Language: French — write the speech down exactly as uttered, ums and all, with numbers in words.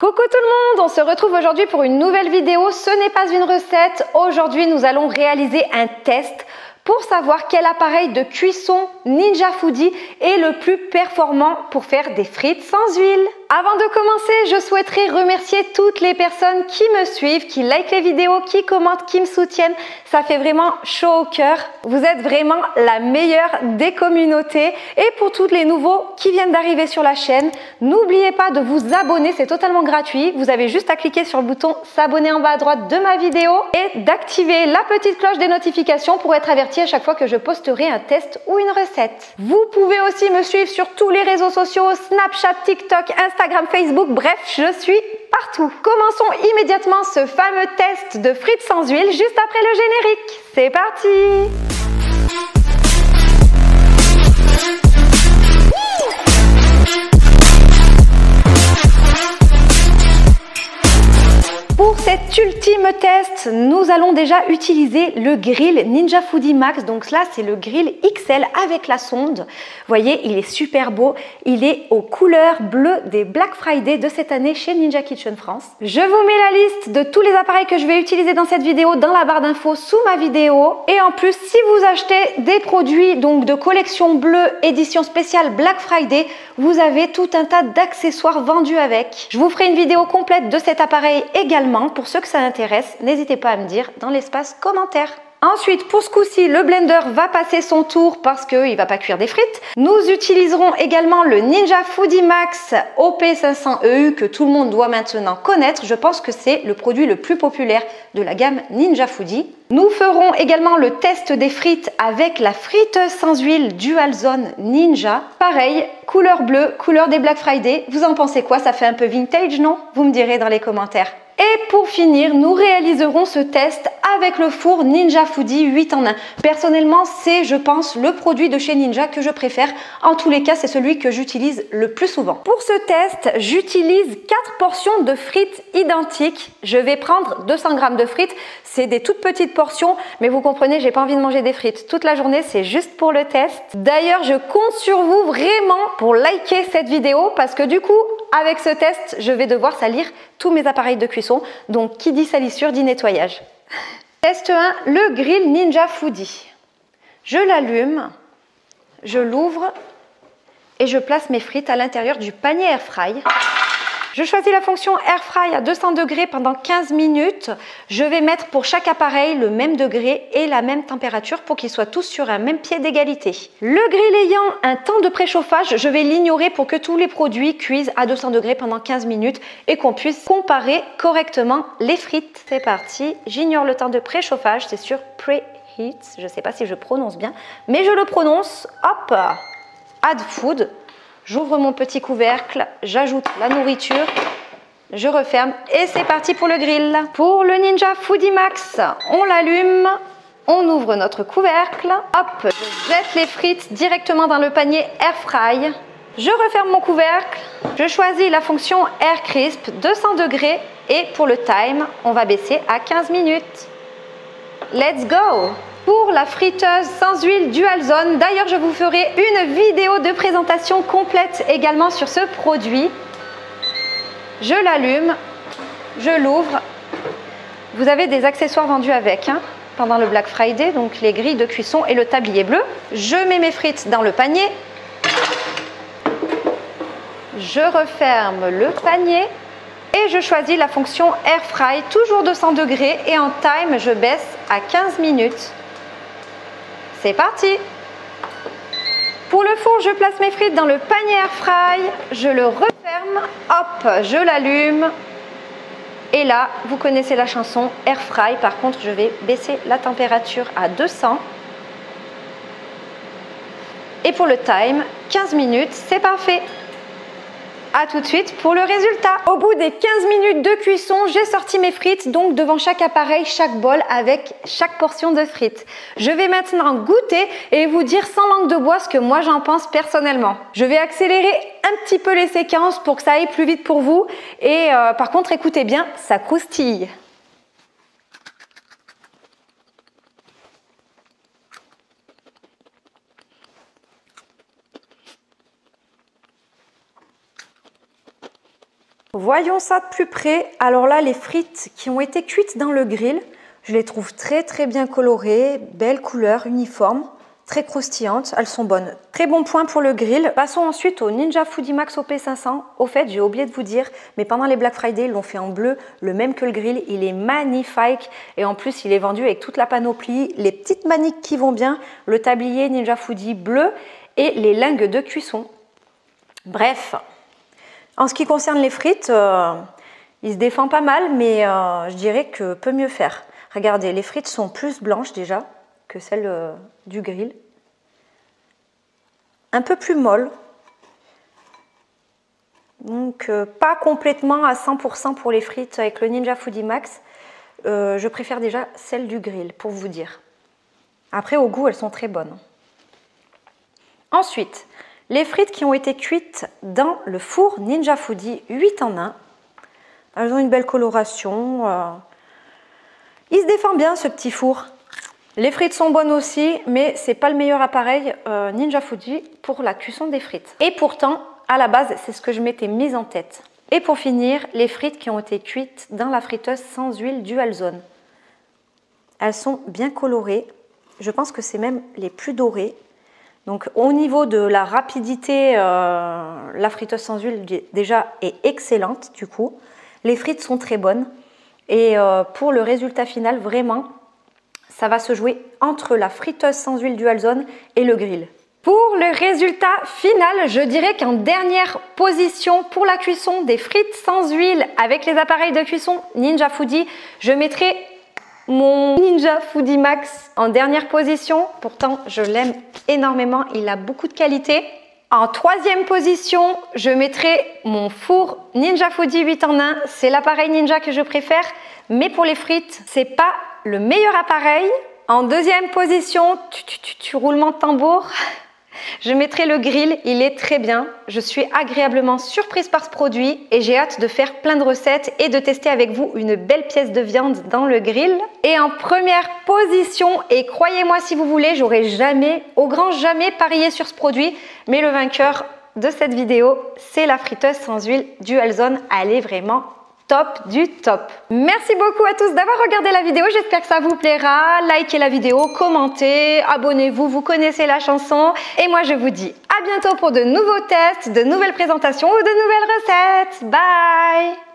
Coucou tout le monde, on se retrouve aujourd'hui pour une nouvelle vidéo. Ce n'est pas une recette. Aujourd'hui, nous allons réaliser un test pour savoir quel appareil de cuisson Ninja Foodi est le plus performant pour faire des frites sans huile. Avant de commencer, je souhaiterais remercier toutes les personnes qui me suivent, qui likent les vidéos, qui commentent, qui me soutiennent. Ça fait vraiment chaud au cœur. Vous êtes vraiment la meilleure des communautés. Et pour tous les nouveaux qui viennent d'arriver sur la chaîne, n'oubliez pas de vous abonner, c'est totalement gratuit. Vous avez juste à cliquer sur le bouton s'abonner en bas à droite de ma vidéo et d'activer la petite cloche des notifications pour être averti à chaque fois que je posterai un test ou une recette. Vous pouvez aussi me suivre sur tous les réseaux sociaux, Snapchat, TikTok, Instagram, Facebook, bref, je suis partout. Commençons immédiatement ce fameux test de frites sans huile juste après le générique. C'est parti! Pour cet ultime test, nous allons déjà utiliser le grill Ninja Foodi Max. Donc là, c'est le grill X L avec la sonde. Vous voyez, il est super beau. Il est aux couleurs bleues des Black Friday de cette année chez Ninja Kitchen France. Je vous mets la liste de tous les appareils que je vais utiliser dans cette vidéo dans la barre d'infos sous ma vidéo. Et en plus, si vous achetez des produits donc de collection bleue édition spéciale Black Friday, vous avez tout un tas d'accessoires vendus avec. Je vous ferai une vidéo complète de cet appareil également. Pour ceux que ça intéresse, n'hésitez pas à me dire dans l'espace commentaire. Ensuite, pour ce coup-ci, le blender va passer son tour parce qu'il ne va pas cuire des frites. Nous utiliserons également le Ninja Foodi Max O P cinq cents E U que tout le monde doit maintenant connaître. Je pense que c'est le produit le plus populaire de la gamme Ninja Foodi. Nous ferons également le test des frites avec la friteuse sans huile Dual Zone Ninja. Pareil, couleur bleue, couleur des Black Friday. Vous en pensez quoi? Ça fait un peu vintage, non? Vous me direz dans les commentaires. Et pour finir, nous réaliserons ce test avec le four Ninja Foodi huit en un. Personnellement, c'est, je pense, le produit de chez Ninja que je préfère. En tous les cas, c'est celui que j'utilise le plus souvent. Pour ce test, j'utilise quatre portions de frites identiques. Je vais prendre deux cents grammes de frites. C'est des toutes petites portions, mais vous comprenez, j'ai pas envie de manger des frites toute la journée. C'est juste pour le test. D'ailleurs, je compte sur vous vraiment pour liker cette vidéo parce que du coup, avec ce test, je vais devoir salir tous mes appareils de cuisson. Donc, qui dit salissure dit nettoyage. Test un, le grill Ninja Foodi. Je l'allume, je l'ouvre et je place mes frites à l'intérieur du panier air fry. Je choisis la fonction air fry à deux cents degrés pendant quinze minutes. Je vais mettre pour chaque appareil le même degré et la même température pour qu'ils soient tous sur un même pied d'égalité. Le grill ayant un temps de préchauffage, je vais l'ignorer pour que tous les produits cuisent à deux cents degrés pendant quinze minutes et qu'on puisse comparer correctement les frites. C'est parti, j'ignore le temps de préchauffage, c'est sur preheat, je ne sais pas si je prononce bien, mais je le prononce. Hop, add food. J'ouvre mon petit couvercle, j'ajoute la nourriture, je referme et c'est parti pour le grill. Pour le Ninja Foodi Max, on l'allume, on ouvre notre couvercle, hop, je jette les frites directement dans le panier air fry. Je referme mon couvercle, je choisis la fonction air crisp deux cents degrés et pour le time, on va baisser à quinze minutes. Let's go! Pour la friteuse sans huile Dual Zone, d'ailleurs je vous ferai une vidéo de présentation complète également sur ce produit. Je l'allume, je l'ouvre. Vous avez des accessoires vendus avec hein, pendant le Black Friday, donc les grilles de cuisson et le tablier bleu. Je mets mes frites dans le panier. Je referme le panier et je choisis la fonction Air Fry, toujours deux cents degrés et en time je baisse à quinze minutes. C'est parti! Pour le four, je place mes frites dans le panier air fry, je le referme, hop, je l'allume. Et là, vous connaissez la chanson air fry, par contre, je vais baisser la température à deux cents. Et pour le time, quinze minutes, c'est parfait. A tout de suite pour le résultat. Au bout des quinze minutes de cuisson, j'ai sorti mes frites, donc devant chaque appareil, chaque bol avec chaque portion de frites. Je vais maintenant goûter et vous dire sans langue de bois ce que moi j'en pense personnellement. Je vais accélérer un petit peu les séquences pour que ça aille plus vite pour vous. Et euh, par contre, écoutez bien, ça croustille. Voyons ça de plus près. Alors là, les frites qui ont été cuites dans le grill, je les trouve très très bien colorées, belles couleurs, uniformes, très croustillantes. Elles sont bonnes. Très bon point pour le grill. Passons ensuite au Ninja Foodi Max O P cinq cents. Au fait, j'ai oublié de vous dire, mais pendant les Black Friday, ils l'ont fait en bleu, le même que le grill. Il est magnifique et en plus, il est vendu avec toute la panoplie, les petites maniques qui vont bien, le tablier Ninja Foodi bleu et les lingues de cuisson. Bref. En ce qui concerne les frites, euh, il se défend pas mal, mais euh, je dirais que peut mieux faire. Regardez, les frites sont plus blanches déjà que celles euh, du grill. Un peu plus molles. Donc euh, pas complètement à cent pour cent pour les frites avec le Ninja Foodi Max. Euh, je préfère déjà celles du grill, pour vous dire. Après, au goût, elles sont très bonnes. Ensuite, les frites qui ont été cuites dans le four Ninja Foodi huit en un. Elles ont une belle coloration. Euh... Il se défend bien ce petit four. Les frites sont bonnes aussi, mais c'est pas le meilleur appareil euh, Ninja Foodi pour la cuisson des frites. Et pourtant, à la base, c'est ce que je m'étais mise en tête. Et pour finir, les frites qui ont été cuites dans la friteuse sans huile Dual Zone. Elles sont bien colorées. Je pense que c'est même les plus dorées. Donc au niveau de la rapidité, euh, la friteuse sans huile déjà est excellente du coup. Les frites sont très bonnes et euh, pour le résultat final, vraiment, ça va se jouer entre la friteuse sans huile Dual Zone et le grill. Pour le résultat final, je dirais qu'en dernière position pour la cuisson des frites sans huile avec les appareils de cuisson Ninja Foodi, je mettrai mon Ninja Foodi Max en dernière position. Pourtant, je l'aime énormément. Il a beaucoup de qualité. En troisième position, je mettrai mon four Ninja Foodi huit en un. C'est l'appareil Ninja que je préfère. Mais pour les frites, c'est pas le meilleur appareil. En deuxième position, tu, tu, tu, tu roulement de tambour. Je mettrai le grill, il est très bien. Je suis agréablement surprise par ce produit et j'ai hâte de faire plein de recettes et de tester avec vous une belle pièce de viande dans le grill. Et en première position, et croyez-moi si vous voulez, j'aurais jamais, au grand jamais parié sur ce produit, mais le vainqueur de cette vidéo, c'est la friteuse sans huile Dual Zone. Elle est vraiment top du top. Merci beaucoup à tous d'avoir regardé la vidéo, j'espère que ça vous plaira. Likez la vidéo, commentez, abonnez-vous, vous connaissez la chanson. Et moi je vous dis à bientôt pour de nouveaux tests, de nouvelles présentations ou de nouvelles recettes. Bye!